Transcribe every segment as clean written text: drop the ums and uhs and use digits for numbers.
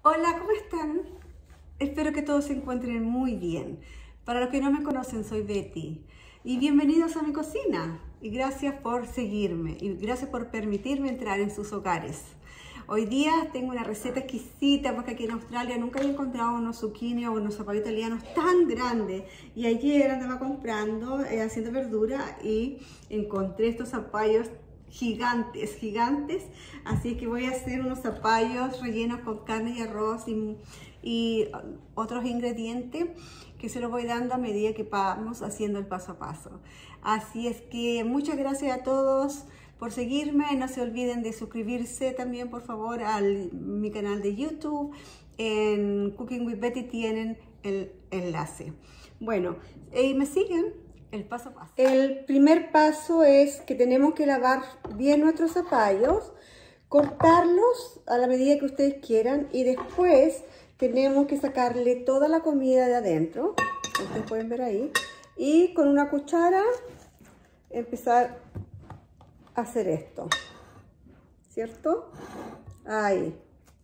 Hola, ¿cómo están? Espero que todos se encuentren muy bien. Para los que no me conocen, soy Betty y bienvenidos a mi cocina. Y gracias por seguirme y gracias por permitirme entrar en sus hogares. Hoy día tengo una receta exquisita porque aquí en Australia nunca había encontrado unos zucchini o unos zapallos italianos tan grandes. Y ayer andaba comprando, haciendo verdura y encontré estos zapallos gigantes, así que voy a hacer unos zapallos rellenos con carne y arroz y otros ingredientes que se los voy dando a medida que vamos haciendo el paso a paso. Así es que muchas gracias a todos por seguirme. No se olviden de suscribirse también, por favor, a mi canal de YouTube. En Cooking with Betty tienen el enlace. Bueno, me siguen el paso a paso. El primer paso es que tenemos que lavar bien nuestros zapallos, cortarlos a la medida que ustedes quieran y después tenemos que sacarle toda la comida de adentro, ustedes pueden ver ahí, y con una cuchara empezar a hacer esto, ¿cierto? Ahí.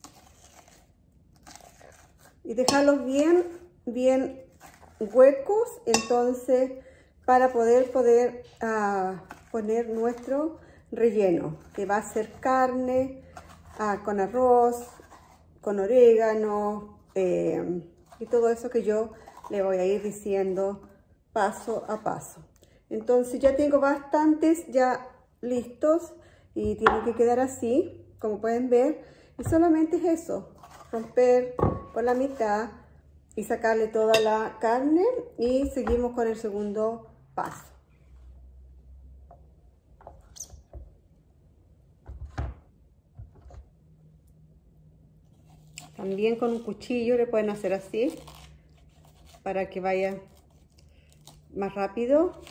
Y dejarlos bien huecos, entonces, para poder poner nuestro relleno, que va a ser carne con arroz, con orégano y todo eso que yo le voy a ir diciendo paso a paso. Entonces ya tengo bastantes ya listos y tienen que quedar así, como pueden ver. Y solamente es eso, romper por la mitad y sacarle toda la carne y seguimos con el segundo paso. También con un cuchillo le pueden hacer así para que vaya más rápido.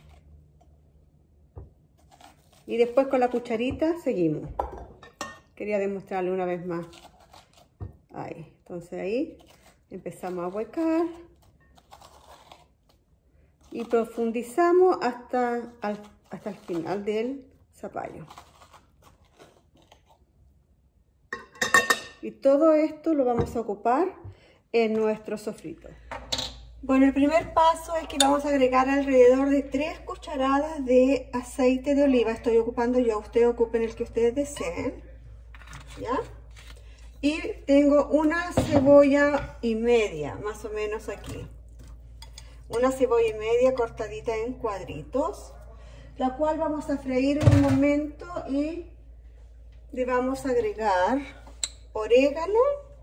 Y después con la cucharita seguimos. Quería demostrarle una vez más. Ahí, entonces ahí empezamos a huecar. Y profundizamos hasta el final del zapallo. Y todo esto lo vamos a ocupar en nuestro sofrito. Bueno, el primer paso es que vamos a agregar alrededor de 3 cucharadas de aceite de oliva. Estoy ocupando yo, ustedes ocupen el que ustedes deseen. ¿Ya? Y tengo una cebolla y media, más o menos aquí. Una cebolla y media cortadita en cuadritos, la cual vamos a freír en un momento y le vamos a agregar orégano,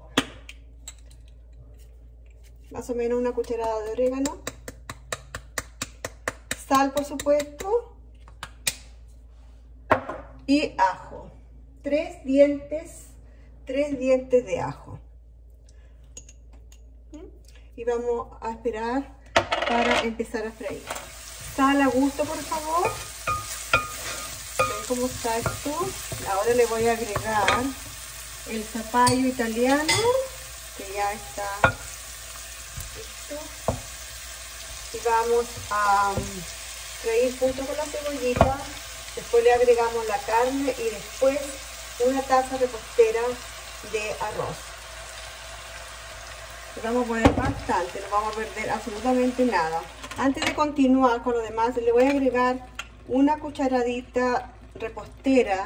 más o menos una cucharada de orégano, sal por supuesto y ajo, 3 dientes de ajo. Y vamos a esperar para empezar a freír. Sal a gusto, por favor. Ven cómo está esto. Ahora le voy a agregar el zapallo italiano, que ya está listo. Y vamos a freír junto con la cebollita. Después le agregamos la carne y después una taza repostera de arroz. Le vamos a poner bastante, no vamos a perder absolutamente nada. Antes de continuar con lo demás, le voy a agregar una cucharadita repostera,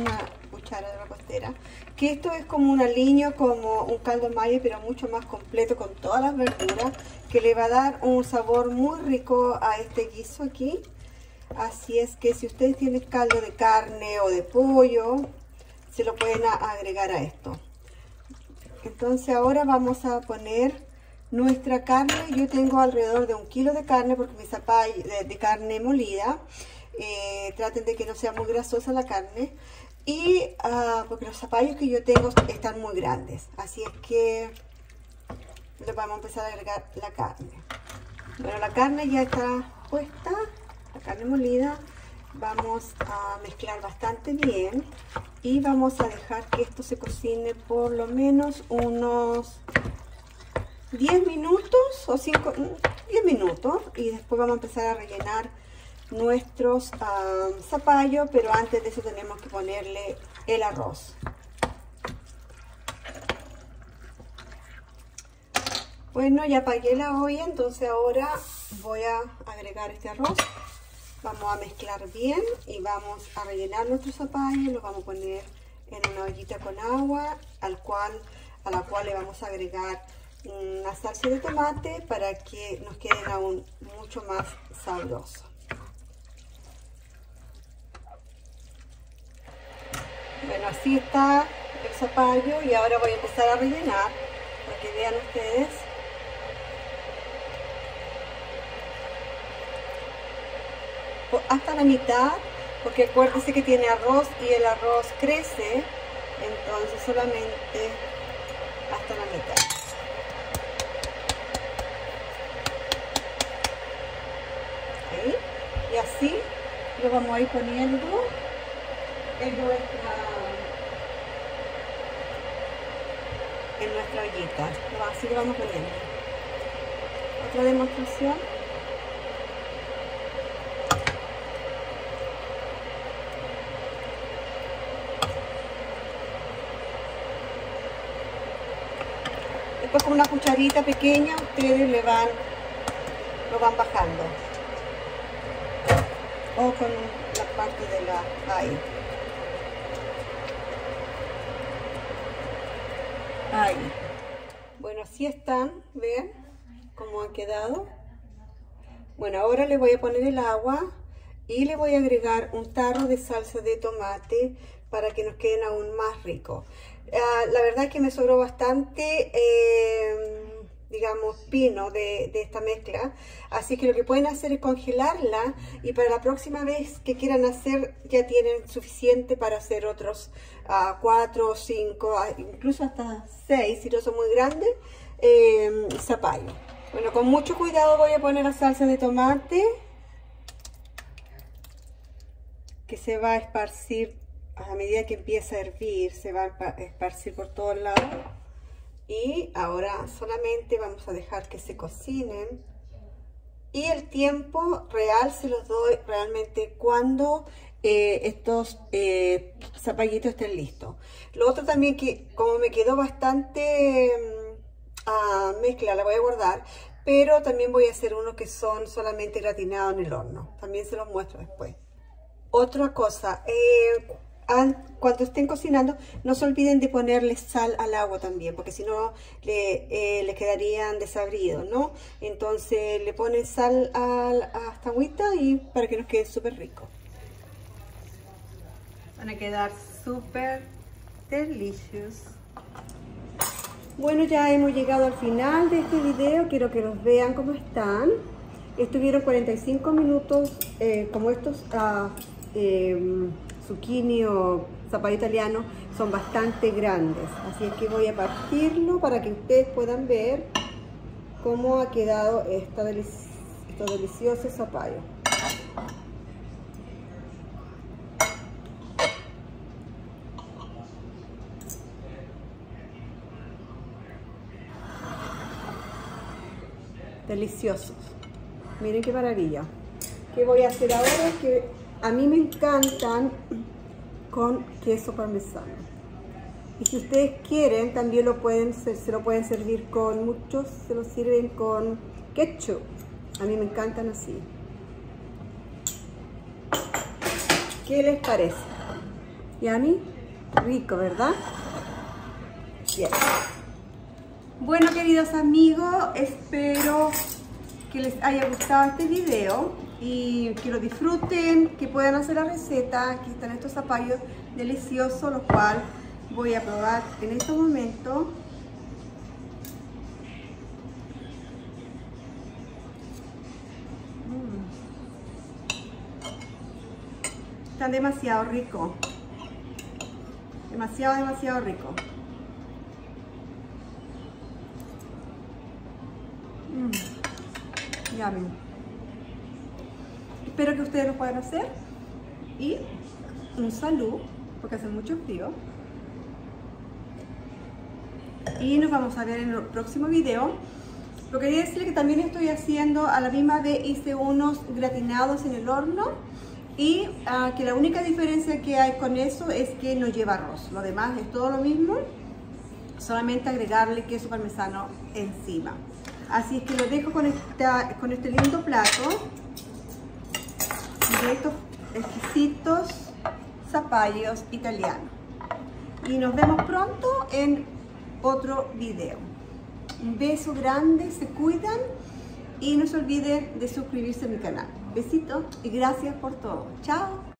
que esto es como un aliño, como un caldo mayo, pero mucho más completo con todas las verduras, que le va a dar un sabor muy rico a este guiso aquí. Así es que si ustedes tienen caldo de carne o de pollo, se lo pueden agregar a esto. Entonces ahora vamos a poner nuestra carne. Yo tengo alrededor de 1 kilo de carne porque mi zapallo de carne molida. Traten de que no sea muy grasosa la carne. Y porque los zapallos que yo tengo están muy grandes. Así es que le vamos a empezar a agregar la carne. Bueno, la carne ya está puesta, la carne molida. Vamos a mezclar bastante bien y vamos a dejar que esto se cocine por lo menos unos 10 minutos o 10 minutos y después vamos a empezar a rellenar nuestros zapallos, pero antes de eso tenemos que ponerle el arroz. Bueno, ya apagué la olla, entonces ahora voy a agregar este arroz. Vamos a mezclar bien y vamos a rellenar nuestro zapallo. Lo vamos a poner en una ollita con agua, a la cual le vamos a agregar una salsa de tomate para que nos queden aún mucho más sabrosos. Bueno, así está el zapallo y ahora voy a empezar a rellenar para que vean ustedes. Hasta la mitad, porque acuérdense que tiene arroz y el arroz crece, entonces solamente hasta la mitad. ¿Sí? Y así lo vamos a ir poniendo en nuestra ollita. Así lo vamos poniendo. Otra demostración. Después con una cucharita pequeña ustedes lo van bajando. O con la parte de la ahí. Ahí. Bueno, así están, vean cómo han quedado. Bueno, ahora le voy a poner el agua y le voy a agregar un tarro de salsa de tomate para que nos queden aún más ricos. La verdad es que me sobró bastante, digamos, pino de esta mezcla, así que lo que pueden hacer es congelarla y para la próxima vez que quieran hacer ya tienen suficiente para hacer otros 4 o 5, incluso hasta 6 si no son muy grandes, zapallo. Bueno, con mucho cuidado voy a poner la salsa de tomate que se va a esparcir a medida que empieza a hervir, se va a esparcir por todos lados. Y ahora solamente vamos a dejar que se cocinen. Y el tiempo real se los doy realmente cuando estos zapallitos estén listos. Lo otro también que como me quedó bastante mezcla, la voy a guardar. Pero también voy a hacer unos que son solamente gratinados en el horno. También se los muestro después. Otra cosa, cuando estén cocinando, no se olviden de ponerle sal al agua también, porque si no le quedarían desabridos, ¿no? Entonces le ponen sal a esta agüita y para que nos quede súper rico. Van a quedar súper deliciosos. Bueno, ya hemos llegado al final de este video. Quiero que los vean cómo están. Estuvieron 45 minutos como estos zucchini o zapallo italiano son bastante grandes, así es que voy a partirlo para que ustedes puedan ver cómo ha quedado estos deliciosos zapallos. Deliciosos, miren qué maravilla. ¿Qué voy a hacer ahora? Que a mí me encantan con queso parmesano. Y si ustedes quieren, también se lo pueden servir con muchos, se lo sirven con ketchup. A mí me encantan así. ¿Qué les parece? ¿Y a mí? Rico, ¿verdad? Bien. Bueno, queridos amigos, espero que les haya gustado este video y que lo disfruten, que puedan hacer la receta. Aquí están estos zapallos deliciosos, los cuales voy a probar en este momento. Están demasiado ricos, demasiado ricos. Yummy. Espero que ustedes lo puedan hacer y un salud, porque hace mucho frío. Y nos vamos a ver en el próximo video. Lo que quería decirles que también estoy haciendo, a la misma vez hice unos gratinados en el horno y que la única diferencia que hay con eso es que no lleva arroz. Lo demás es todo lo mismo, solamente agregarle queso parmesano encima. Así es que lo dejo con este lindo plato de estos exquisitos zapallos italianos. Y nos vemos pronto en otro video. Un beso grande, se cuidan y no se olviden de suscribirse a mi canal. Besitos y gracias por todo. Chao.